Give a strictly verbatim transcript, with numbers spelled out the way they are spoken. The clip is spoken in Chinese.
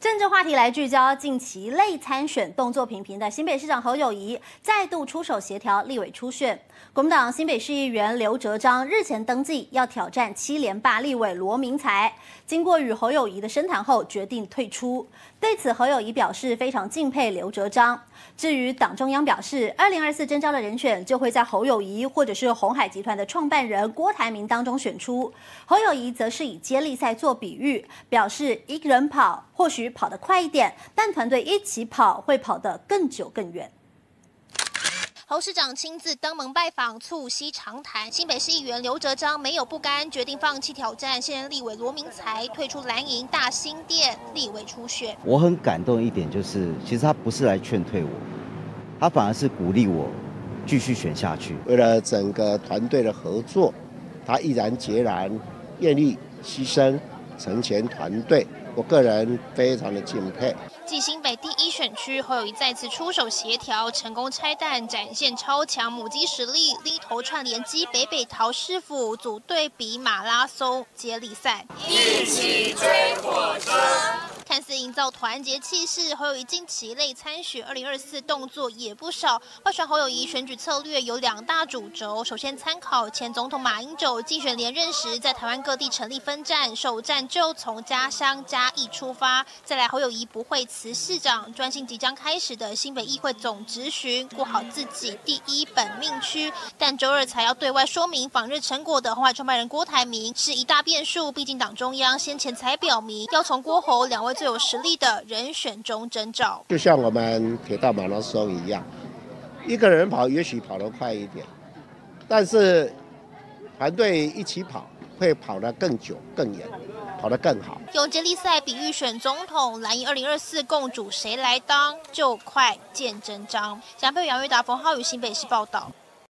政治话题来聚焦，近期类参选动作频频的新北市长侯友宜再度出手协调立委初选。国民党新北市议员刘哲章日前登记要挑战七连霸立委罗明才，经过与侯友宜的深谈后，决定退出。对此，侯友宜表示非常敬佩刘哲章。至于党中央表示，二零二四征召的人选就会在侯友宜或者是鸿海集团的创办人郭台铭当中选出。侯友宜则是以接力赛做比喻，表示一个人跑或许跑得快一点，但团队一起跑会跑得更久更远。 侯市长亲自登门拜访，促膝长谈。新北市议员刘哲章没有不甘，决定放弃挑战现任立委罗明才，退出蓝营大兴店立委初选。 我很感动一点就是，其实他不是来劝退我，他反而是鼓励我继续选下去。 为了整个团队的合作，他毅然决然、愿意牺牲成全团队，我个人非常的敬佩。 继新北第一选区，侯友宜再次出手协调，成功拆弹，展现超强母鸡实力，力头串联基北北桃市府组队比马拉松接力赛， 一起追火车。 看似营造团结气势，侯友宜近期类参选二零二四动作也不少。外传侯友宜选举策略有两大主轴，首先参考前总统马英九竞选连任时，在台湾各地成立分站，首站就从家乡嘉义出发。再来，侯友宜不会辞市长，专心即将开始的新北议会总质询，顾好自己第一本命区。但周二才要对外说明访日成果的鸿海创办人郭台铭是一大变数，毕竟党中央先前才表明要从郭侯两位最有实力的人选中征召， 就像我们铁道马拉松一样，一个人跑也许跑得快一点，但是团队一起跑会跑得更久更远，跑得更好。 用接力赛比喻选总统，蓝营二零二四共主谁来当，就快见真章。蒋佩杨玉达、冯浩宇新北市报道。